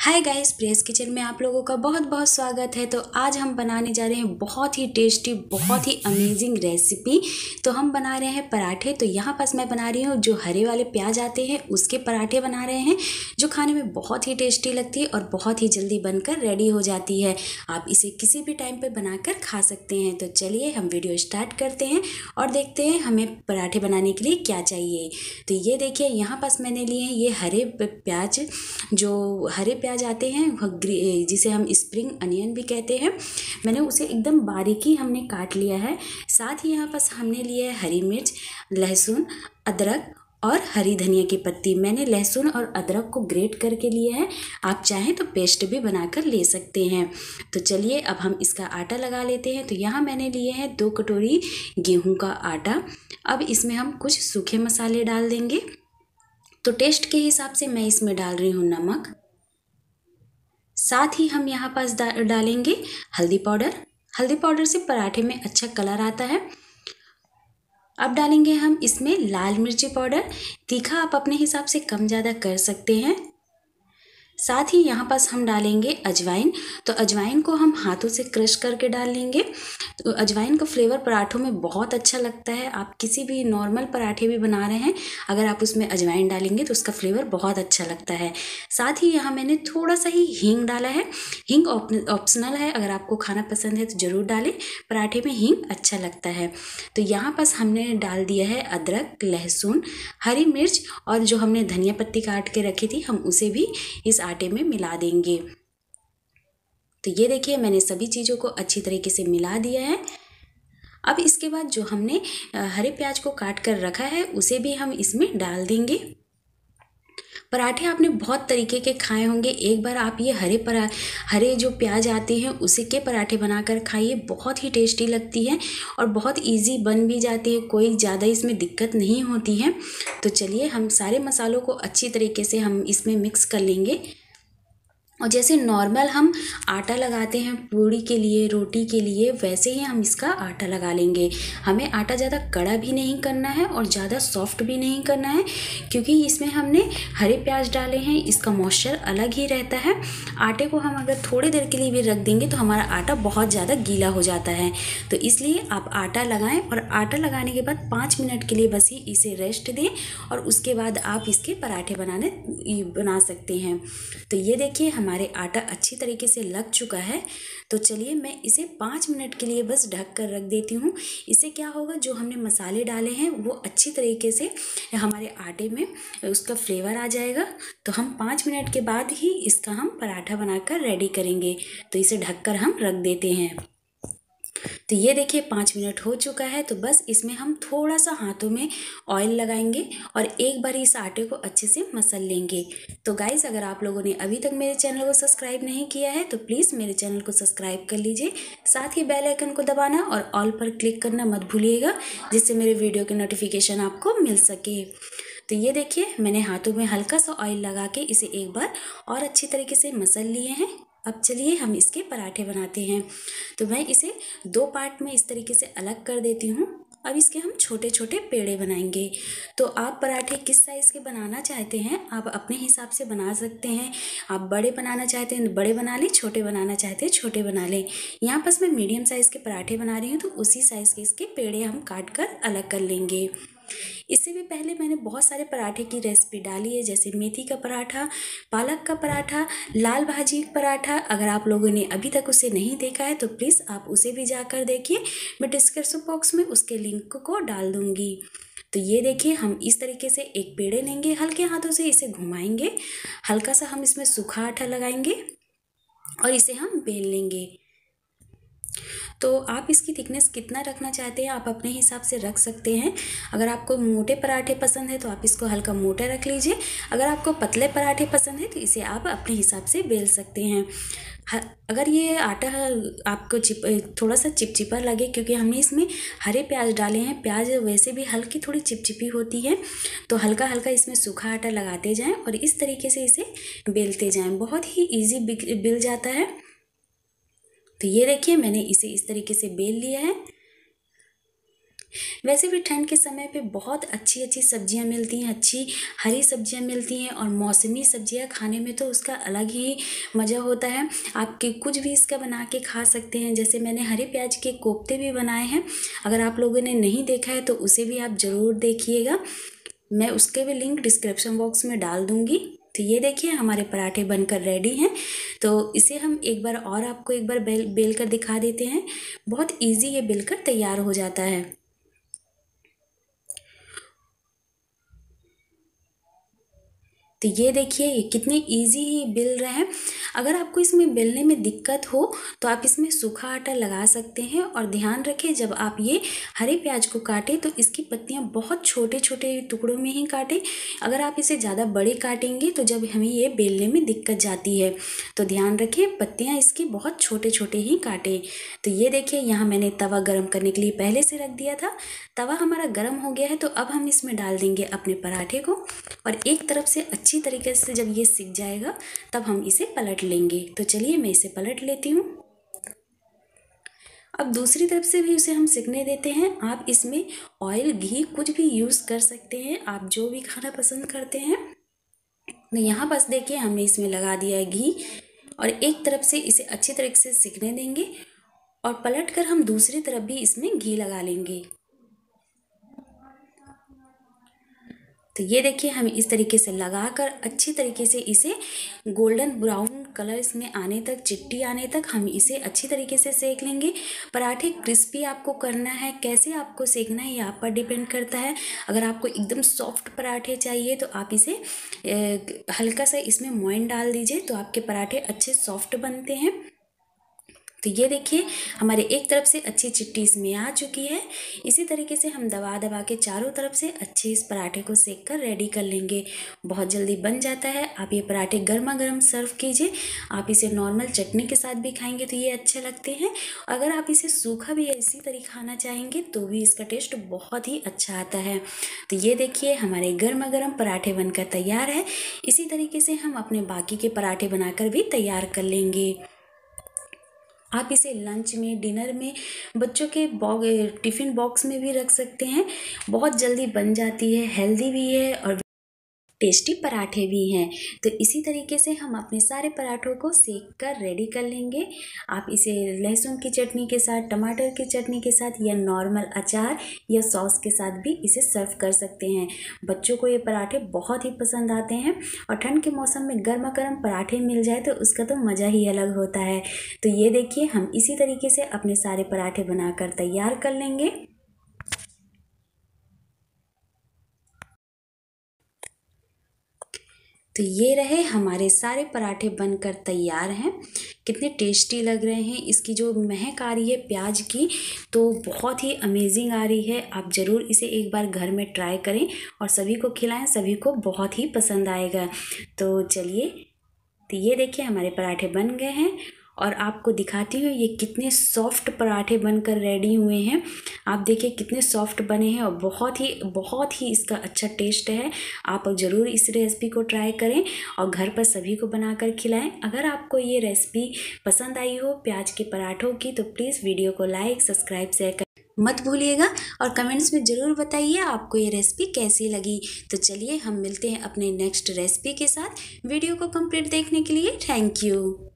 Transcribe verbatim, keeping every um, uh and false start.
Hi guys, press kitchen में आप लोगों का बहुत बहुत स्वागत है। तो आज हम बनाने जा रहे हैं बहुत ही टेस्टी, बहुत ही अमेजिंग रेसिपी। तो हम बना रहे हैं पराठे। तो यहाँ पास मैं बना रही हूँ जो हरे वाले प्याज आते हैं उसके पराठे बना रहे हैं, जो खाने में बहुत ही टेस्टी लगती है और बहुत ही जल्दी बनकर रेडी हो जाती है। आप इसे किसी भी टाइम पर बनाकर खा सकते हैं। तो चलिए हम वीडियो स्टार्ट करते हैं और देखते हैं हमें पराठे बनाने के लिए क्या चाहिए। तो ये देखिए, यहाँ पास मैंने लिए हैं ये हरे प्याज, जो हरे प्याज आते हैं जिसे हम स्प्रिंग अनियन भी कहते हैं। मैंने उसे एकदम बारीकी हमने काट लिया है। साथ ही यहाँ पास हमने लिए है हरी मिर्च, लहसुन, अदरक और हरी धनिया की पत्ती। मैंने लहसुन और अदरक को ग्रेट करके लिया है, आप चाहें तो पेस्ट भी बनाकर ले सकते हैं। तो चलिए अब हम इसका आटा लगा लेते हैं। तो यहाँ मैंने लिए हैं दो कटोरी गेहूं का आटा। अब इसमें हम कुछ सूखे मसाले डाल देंगे। तो टेस्ट के हिसाब से मैं इसमें डाल रही हूँ नमक। साथ ही हम यहाँ पास डा, डालेंगे हल्दी पाउडर। हल्दी पाउडर से पराठे में अच्छा कलर आता है। अब डालेंगे हम इसमें लाल मिर्ची पाउडर। तीखा आप अपने हिसाब से कम ज़्यादा कर सकते हैं। साथ ही यहाँ पास हम डालेंगे अजवाइन। तो अजवाइन को हम हाथों से क्रश करके डाल लेंगे। तो अजवाइन का फ्लेवर पराठों में बहुत अच्छा लगता है। आप किसी भी नॉर्मल पराठे भी बना रहे हैं, अगर आप उसमें अजवाइन डालेंगे तो उसका फ्लेवर बहुत अच्छा लगता है। साथ ही यहाँ मैंने थोड़ा सा ही हींग डाला है। हींग ऑप्शनल है, अगर आपको खाना पसंद है तो ज़रूर डालें, पराठे में हींग अच्छा लगता है। तो यहाँ पास हमने डाल दिया है अदरक, लहसुन, हरी मिर्च और जो हमने धनिया पत्ती काट के रखी थी हम उसे भी इस आटे में मिला देंगे। तो ये देखिए, मैंने सभी चीज़ों को अच्छी तरीके से मिला दिया है। अब इसके बाद जो हमने हरे प्याज को काट कर रखा है उसे भी हम इसमें डाल देंगे। पराठे आपने बहुत तरीके के खाए होंगे, एक बार आप ये हरे परा हरे जो प्याज आते हैं उसी के पराठे बनाकर खाइए, बहुत ही टेस्टी लगती है और बहुत इजी बन भी जाती है, कोई ज़्यादा इसमें दिक्कत नहीं होती है। तो चलिए हम सारे मसालों को अच्छी तरीके से हम इसमें मिक्स कर लेंगे। और जैसे नॉर्मल हम आटा लगाते हैं पूड़ी के लिए, रोटी के लिए, वैसे ही हम इसका आटा लगा लेंगे। हमें आटा ज़्यादा कड़ा भी नहीं करना है और ज़्यादा सॉफ्ट भी नहीं करना है, क्योंकि इसमें हमने हरे प्याज डाले हैं, इसका मॉइस्चर अलग ही रहता है। आटे को हम अगर थोड़ी देर के लिए भी रख देंगे तो हमारा आटा बहुत ज़्यादा गीला हो जाता है। तो इसलिए आप आटा लगाएं और आटा लगाने के बाद पाँच मिनट के लिए बस ही इसे रेस्ट दें और उसके बाद आप इसके पराठे बनाने बना सकते हैं। तो ये देखिए, हमारे आटा अच्छी तरीके से लग चुका है। तो चलिए मैं इसे पाँच मिनट के लिए बस ढक कर रख देती हूँ। इससे क्या होगा, जो हमने मसाले डाले हैं वो अच्छी तरीके से हमारे आटे में उसका फ्लेवर आ जाएगा। तो हम पाँच मिनट के बाद ही इसका हम पराठा बनाकर रेडी करेंगे। तो इसे ढक कर हम रख देते हैं। तो ये देखिए पाँच मिनट हो चुका है। तो बस इसमें हम थोड़ा सा हाथों में ऑयल लगाएंगे और एक बार इस आटे को अच्छे से मसल लेंगे। तो गाइस, अगर आप लोगों ने अभी तक मेरे चैनल को सब्सक्राइब नहीं किया है तो प्लीज़ मेरे चैनल को सब्सक्राइब कर लीजिए। साथ ही बेल आइकन को दबाना और ऑल पर क्लिक करना मत भूलिएगा, जिससे मेरे वीडियो के नोटिफिकेशन आपको मिल सके। तो ये देखिए, मैंने हाथों में हल्का सा ऑयल लगा के इसे एक बार और अच्छी तरीके से मसल लिए हैं। अब चलिए हम इसके पराठे बनाते हैं। तो मैं इसे दो पार्ट में इस तरीके से अलग कर देती हूँ। अब इसके हम छोटे छोटे पेड़े बनाएंगे। तो आप पराठे किस साइज़ के बनाना चाहते हैं आप अपने हिसाब से बना सकते हैं। आप बड़े बनाना चाहते हैं बड़े बना लें, छोटे बनाना चाहते हैं छोटे बना लें। यहाँ पास मैं मीडियम साइज़ के पराठे बना रही हूँ, तो उसी साइज़ के इसके पेड़े हम काट कर अलग कर लेंगे। इससे भी पहले मैंने बहुत सारे पराठे की रेसिपी डाली है, जैसे मेथी का पराठा, पालक का पराठा, लाल भाजी पराठा। अगर आप लोगों ने अभी तक उसे नहीं देखा है तो प्लीज़ आप उसे भी जाकर देखिए, मैं डिस्क्रिप्शन बॉक्स में उसके लिंक को डाल दूँगी। तो ये देखिए, हम इस तरीके से एक पेड़े लेंगे, हल्के हाथों से इसे घुमाएंगे, हल्का सा हम इसमें सूखा आटा लगाएंगे और इसे हम बेल लेंगे। तो आप इसकी थिकनेस कितना रखना चाहते हैं आप अपने हिसाब से रख सकते हैं। अगर आपको मोटे पराठे पसंद है तो आप इसको हल्का मोटा रख लीजिए, अगर आपको पतले पराठे पसंद है तो इसे आप अपने हिसाब से बेल सकते हैं। अगर ये आटा आपको चिप थोड़ा सा चिपचिपा लगे, क्योंकि हमने इसमें हरे प्याज डाले हैं, प्याज वैसे भी हल्की थोड़ी चिपचिपी होती है, तो हल्का हल्का इसमें सूखा आटा लगाते जाएं और इस तरीके से इसे बेलते जाएं। बहुत ही ईजी बिल जाता है। तो ये देखिए, मैंने इसे इस तरीके से बेल लिया है। वैसे भी ठंड के समय पे बहुत अच्छी अच्छी सब्जियां मिलती हैं, अच्छी हरी सब्जियां मिलती हैं और मौसमी सब्जियां खाने में तो उसका अलग ही मज़ा होता है। आपके कुछ भी इसका बना के खा सकते हैं। जैसे मैंने हरे प्याज के कोफ्ते भी बनाए हैं, अगर आप लोगों ने नहीं देखा है तो उसे भी आप ज़रूर देखिएगा। मैं उसके भी लिंक डिस्क्रिप्शन बॉक्स में डाल दूँगी। तो ये देखिए हमारे पराठे बनकर रेडी हैं। तो इसे हम एक बार और आपको एक बार बेल बेल कर दिखा देते हैं। बहुत इजी ये बेलकर तैयार हो जाता है। तो ये देखिए ये कितने इजी ही बेल रहे हैं। अगर आपको इसमें बेलने में दिक्कत हो तो आप इसमें सूखा आटा लगा सकते हैं। और ध्यान रखें जब आप ये हरे प्याज को काटें तो इसकी पत्तियां बहुत छोटे छोटे टुकड़ों में ही काटें। अगर आप इसे ज़्यादा बड़े काटेंगे तो जब हमें ये बेलने में दिक्कत जाती है, तो ध्यान रखें पत्तियाँ इसकी बहुत छोटे छोटे ही काटें। तो ये देखिए यहाँ मैंने तवा गर्म करने के लिए पहले से रख दिया था। तवा हमारा गर्म हो गया है तो अब हम इसमें डाल देंगे अपने पराठे को और एक तरफ से अच्छी तरीके से जब ये सिक जाएगा तब हम इसे पलट लेंगे। तो चलिए मैं इसे पलट लेती हूँ। अब दूसरी तरफ से भी उसे हम सिकने देते हैं। आप इसमें ऑयल घी कुछ भी यूज़ कर सकते हैं, आप जो भी खाना पसंद करते हैं। तो यहाँ बस देखिए हमने इसमें लगा दिया है घी और एक तरफ से इसे अच्छी तरीके से सिकने देंगे और पलट कर हम दूसरी तरफ भी इसमें घी लगा लेंगे। तो ये देखिए हम इस तरीके से लगाकर अच्छी तरीके से इसे गोल्डन ब्राउन कलर इसमें आने तक, चिट्टी आने तक हम इसे अच्छी तरीके से सेक लेंगे। पराठे क्रिस्पी आपको करना है, कैसे आपको सेकना है ये आप पर डिपेंड करता है। अगर आपको एकदम सॉफ्ट पराठे चाहिए तो आप इसे हल्का सा इसमें मोइन डाल दीजिए तो आपके पराठे अच्छे सॉफ्ट बनते हैं। तो ये देखिए हमारे एक तरफ से अच्छी चिट्टी इसमें आ चुकी है। इसी तरीके से हम दबा दबा के चारों तरफ से अच्छे इस पराठे को सेक कर रेडी कर लेंगे। बहुत जल्दी बन जाता है। आप ये पराठे गर्मा गर्म सर्व कीजिए। आप इसे नॉर्मल चटनी के साथ भी खाएंगे तो ये अच्छे लगते हैं। अगर आप इसे सूखा भी इसी तरीके खाना चाहेंगे तो भी इसका टेस्ट बहुत ही अच्छा आता है। तो ये देखिए हमारे गर्मा गर्म पराठे बनकर तैयार है। इसी तरीके से हम अपने बाकी के पराठे बनाकर भी तैयार कर लेंगे। आप इसे लंच में, डिनर में, बच्चों के टिफ़िन बॉक्स में भी रख सकते हैं। बहुत जल्दी बन जाती है, हेल्दी भी है और टेस्टी पराठे भी हैं। तो इसी तरीके से हम अपने सारे पराठों को सेक कर रेडी कर लेंगे। आप इसे लहसुन की चटनी के साथ, टमाटर की चटनी के साथ या नॉर्मल अचार या सॉस के साथ भी इसे सर्व कर सकते हैं। बच्चों को ये पराठे बहुत ही पसंद आते हैं और ठंड के मौसम में गर्मा गर्म पराठे मिल जाए तो उसका तो मज़ा ही अलग होता है। तो ये देखिए हम इसी तरीके से अपने सारे पराठे बनाकर तैयार कर लेंगे। तो ये रहे हमारे सारे पराठे बनकर तैयार हैं। कितने टेस्टी लग रहे हैं। इसकी जो महक आ रही है प्याज की तो बहुत ही अमेजिंग आ रही है। आप ज़रूर इसे एक बार घर में ट्राई करें और सभी को खिलाएं, सभी को बहुत ही पसंद आएगा। तो चलिए, तो ये देखिए हमारे पराठे बन गए हैं और आपको दिखाती हूँ ये कितने सॉफ्ट पराठे बनकर रेडी हुए हैं। आप देखिए कितने सॉफ्ट बने हैं और बहुत ही बहुत ही इसका अच्छा टेस्ट है। आप ज़रूर इस रेसिपी को ट्राई करें और घर पर सभी को बनाकर खिलाएं। अगर आपको ये रेसिपी पसंद आई हो प्याज के पराठों की तो प्लीज़ वीडियो को लाइक, सब्सक्राइब, शेयर कर मत भूलिएगा और कमेंट्स में ज़रूर बताइए आपको ये रेसिपी कैसी लगी। तो चलिए हम मिलते हैं अपने नेक्स्ट रेसिपी के साथ। वीडियो को कंप्लीट देखने के लिए थैंक यू।